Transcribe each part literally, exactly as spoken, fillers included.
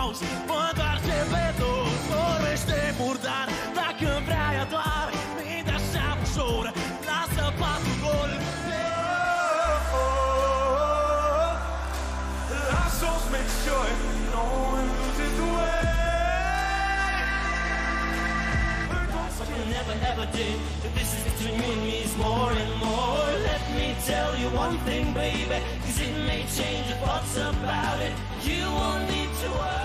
auzi, mă întoarce pe dos. Vorbește murdar, dacă vrea ea doar minte așa ușor, lasă patul gol. Lass uns make sure no one loses the way. Like I never ever did. This is between you and me, is more and more. Let me tell you one thing, baby, cause it may change your thoughts about it. You won't need to worry.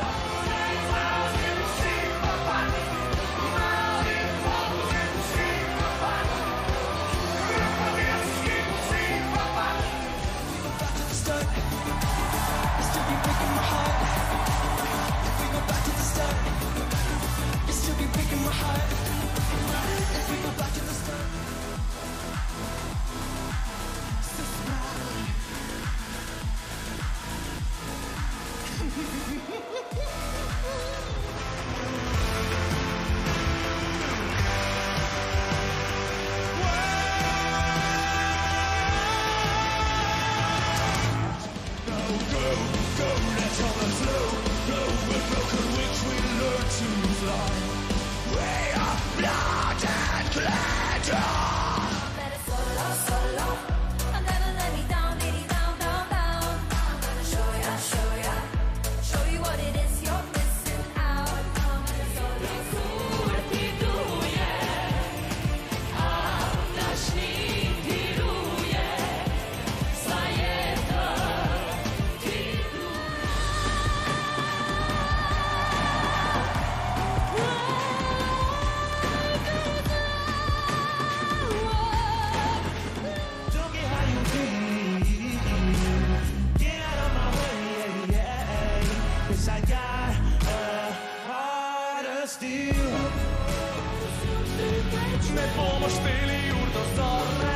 Ne pomoć bili urdo zore,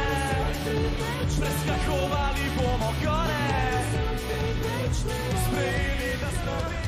preskakovali bomo gore, sprejeli da smo